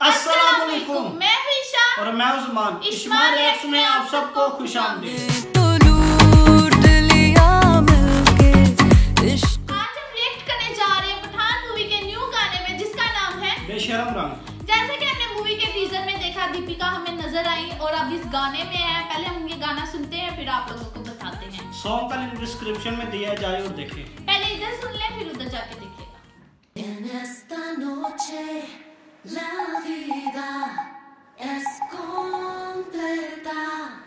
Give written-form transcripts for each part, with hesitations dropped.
अस्सलाम वालेकुम। मैं हूं ईशा और मैं उस्मान। इश्मा रिएक्ट्स में आप सबको खुशामदीद। तो लूट लिया मिलके इश्क। आज हम रिएक्ट करने जा रहे हैं पठान मूवी के न्यू गाने में जिसका नाम है बेशरम रंग। जैसे कि हमने मूवी के टीजर में देखा दीपिका हमें नजर आई और अब इस गाने में है। पहले हम ये गाना सुनते हैं फिर आप लोगों को बताते हैं। सॉन्ग का लिंक डिस्क्रिप्शन में दिया जाए और देखें। पहले इधर सुन लें फिर उधर जाके देखिएगा। En esta noche la vida es completa.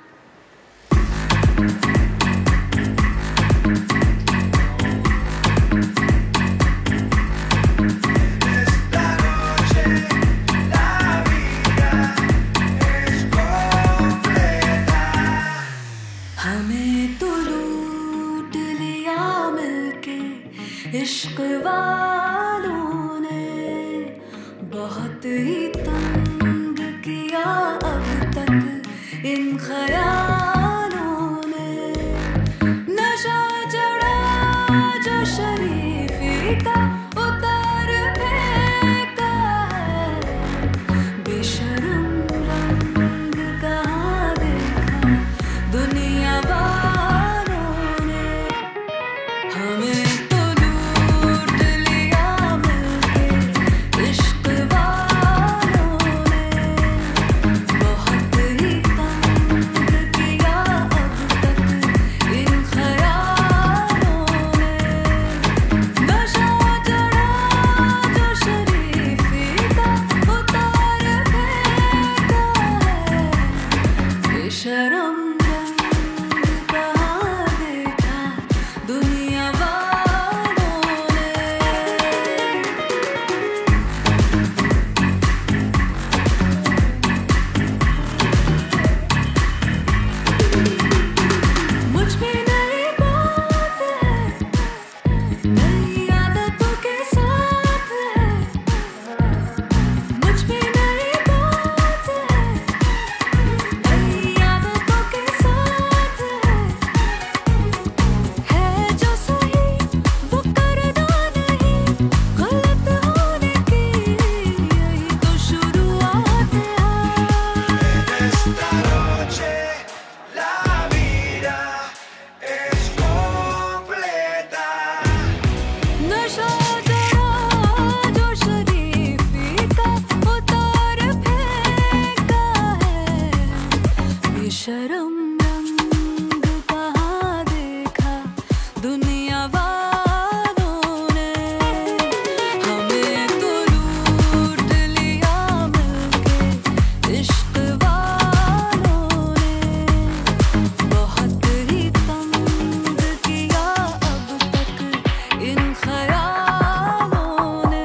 हमें तो लूट लिया मिलके इश्क वालों ने, बहुत ही तंग किया अब तक इन ख्यालों ने। नशा चढ़ा जो शरीफी का उतार फेंका है, बेशर्म रंग कहाँ देखा दुनिया वालों ने। हमें तो लूट लिया मिलके इश्क वालों ने, बहुत ही तंग किया अब तक इन ख्यालों ने। नशा चढ़ा जो शरीफी का उतार फेंका है, बेशर्म दुनिया वालों ने। मुझ पे नई बात है, नई आदतों के साथ है। मुझ पे नई बात है, नई आदतों के साथ है जो सही वो करना नहीं, गलत होने की यही तो शुरुआत है। नशा चढ़ा जो शरीफी का उतार फेंका है, बेशर्म रंग कहाँ देखा दुनिया वालों ने। हमें तो लूट लिया मिलके इश्क वालों ने, बहुत ही तंग किया अब तक इन ख्यालों ने।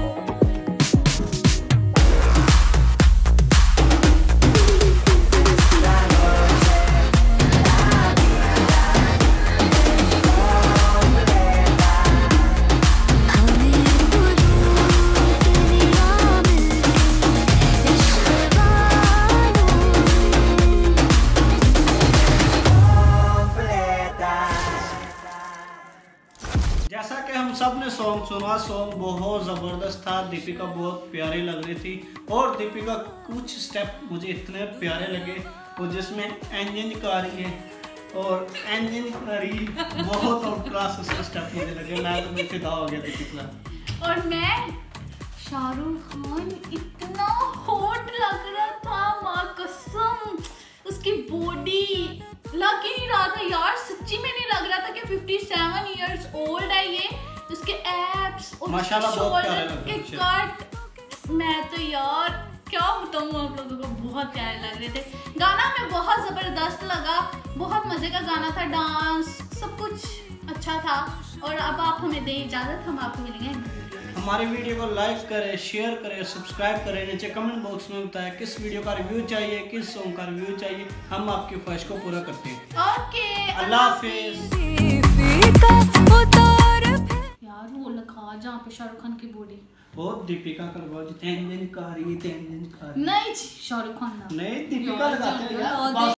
जैसा कि हम सब ने सॉन्ग सुना, सॉन्ग बहुत ज़बरदस्त था। दीपिका बहुत प्यारी लग रही थी और दीपिका कुछ स्टेप मुझे इतने प्यारे लगे और जिसमें इंजन का रही है और इंजन का रही बहुत और क्लास उसके स्टेप मुझे लगे। मैं तो फिदा हो गया दीपिका। और मैं शाहरुख खान इतना हॉट लग रहा था, माँ कसम। उसकी बॉडी लग ही नहीं रहा था यार, सच्ची में नहीं लग रहा था कि 57 इयर्स ओल्ड है ये। उसके एब्स और माशाल्लाह बहुत प्यारे शोल्डर लग के रहे हैं। कट, मैं तो यार क्या बताऊँ आप लोगों को, बहुत प्यारे लग रहे थे। गाना हमें बहुत जबरदस्त लगा, बहुत मजे का गाना था, डांस सब कुछ अच्छा था। और अब आप हमें दें इजाजत, हम आपको मिलेंगे। हमारी वीडियो को लाइक करें, शेयर करें, सब्सक्राइब करें। नीचे कमेंट बॉक्स में बताएं किस वीडियो का रिव्यू चाहिए, किस सॉन्ग का रिव्यू चाहिए। हम आपकी ख्वाहिश को पूरा करते हैं। ओके, अल्लाह हाफिज। यार वो लगा जहाँ पे शाहरुख खान की बॉडी, बहुत दीपिका करवा जी, तेंजन कारी नहीं शाहरुख खान नहीं दीपिका लगाते हैं यार।